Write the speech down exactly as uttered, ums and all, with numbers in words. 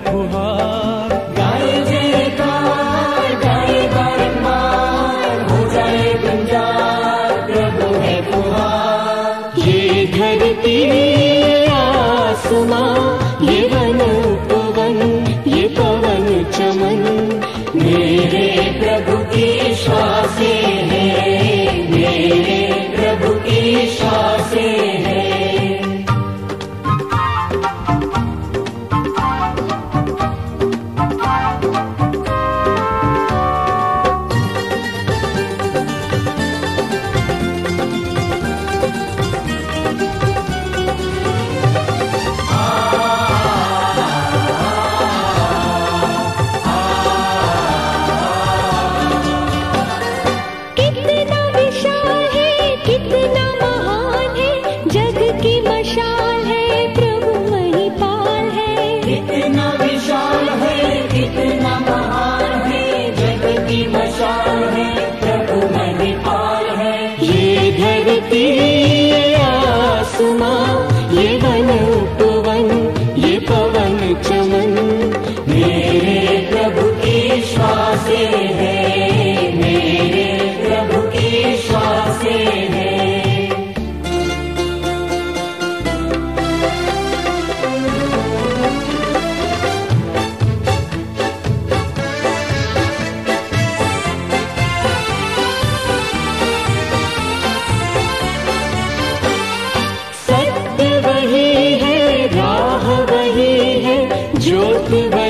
फुहार। गाए जयकार गाए बारंबार, हो जाए गुंजार, प्रभु है फुहार। ये धरती आसमां, ये वन उपवन, ये पवन चमन, मेरे प्रभु की श्वासें हैं, मेरे प्रभु की श्वासें हैं। ये वन उपवन, ये पवन चमन, मेरे प्रभु की श्वासें हैं, मेरे प्रभु की श्वासें हैं। ज्योति